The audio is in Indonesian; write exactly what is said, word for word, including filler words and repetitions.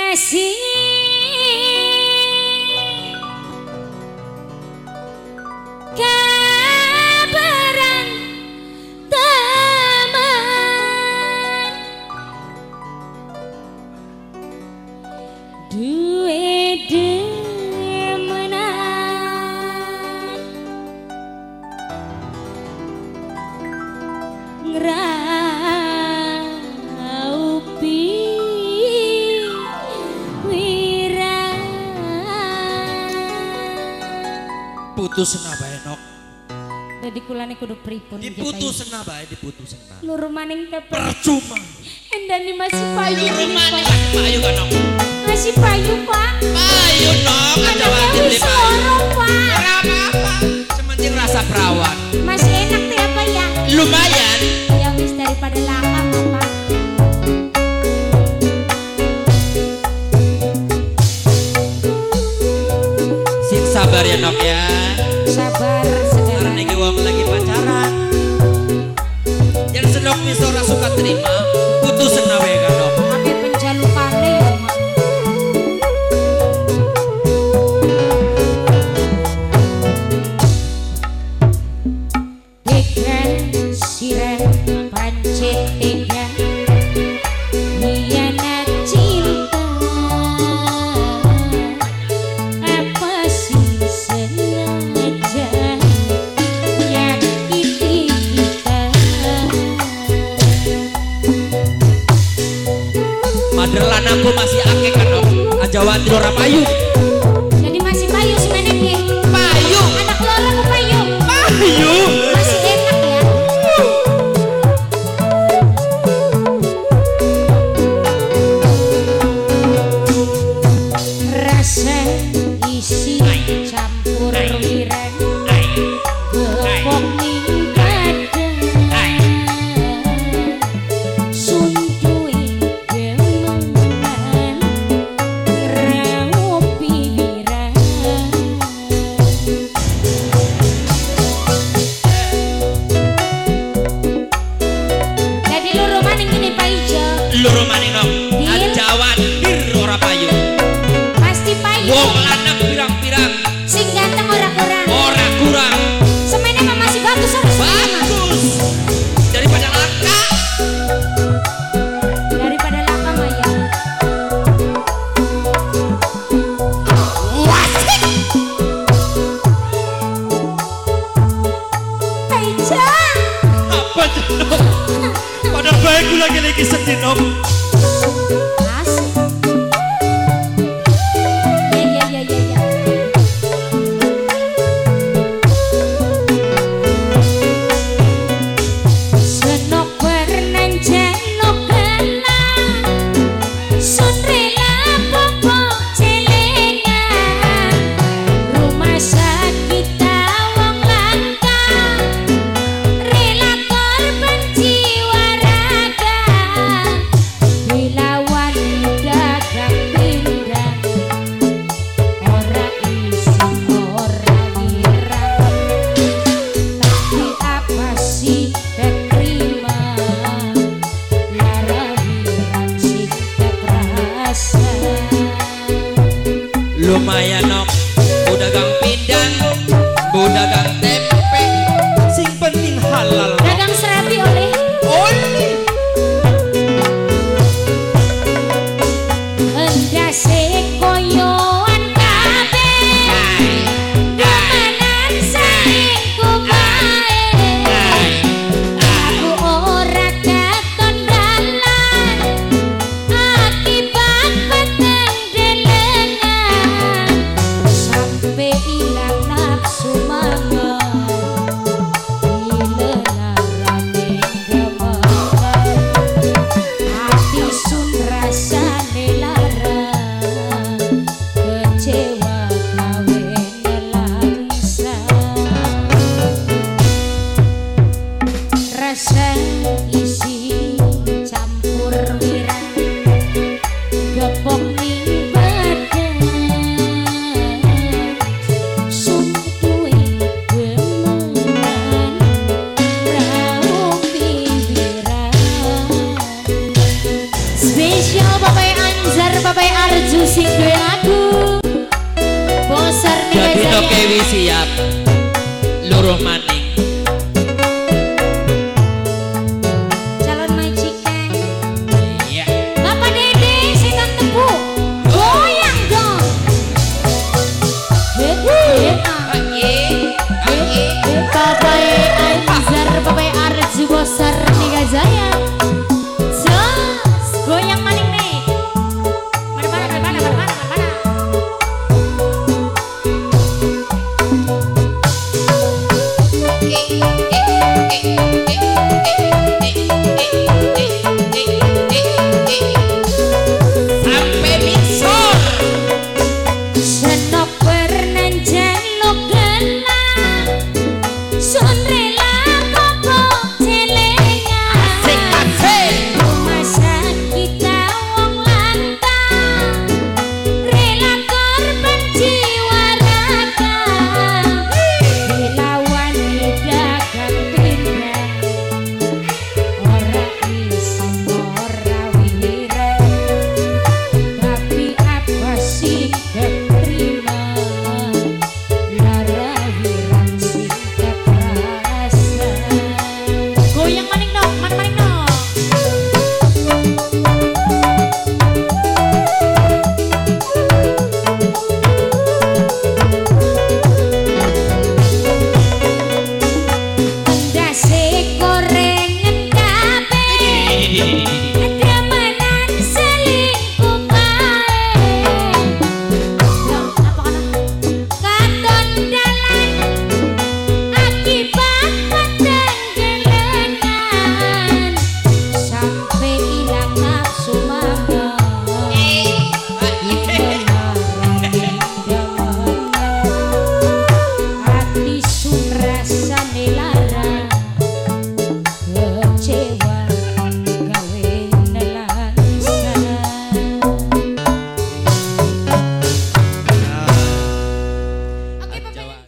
ngasih kabaran teman duwe demenan ngraupi wira putusna bae nok dadi kulane kudu pripun diputusna bae diputusna luru maning teh percuma endani masih payu luru maning masih payu kan nok masih payu pak payu nok ada wajib beli payu ora apa-apa sementing rasa perawan masih enak teh apa ya lumayan ya wis daripada lakam apa sing sabar ya nok ya sabar segala karena wong lagi pacaran yang senok wis ora suka terima putusna wae kan nok ake penjalukane ya mak dekan sirah pancet tega hianat cinta apa sih sengaja nyakiti kita madelan aku masih akeh kan nok aja wati ora payu jadi masih payu semeneh ki payu anak loro ku payu payu masih enak ya rasa isi campur wirang gepok ning dada suntuin demenan raupi wirang jadi loro maning gini Pak Ijo loro maning nok Dir. aja watir ora payu pasti payu wong lanang pirang-pirang sing ganteng ora kurang ora kurang semeneh mah masih bagus harus bagus daripada langka daripada laka mah ya wasik Pak Ijo apa jenok pada baik gue lagi-lagi sedih nok asik ya ya ya ya ya senok bernan janok gelang sun rela popo celengan rumah sakit wong langka rela korban jiwa raga dilawan dagang pindah ora isin ora wirang tapi apa sih terima lara wirang sih terasa lumayan nok udah gang pindang udah gang tempe sing penting halal nok dagang serabi oleh oli endase koyoan kabeh damanan saringku bae aku ora katon dalan akibat petendelengan sampai ilang nafsu mangan dilelarane gemekan hati sun rasane lara siap loro maning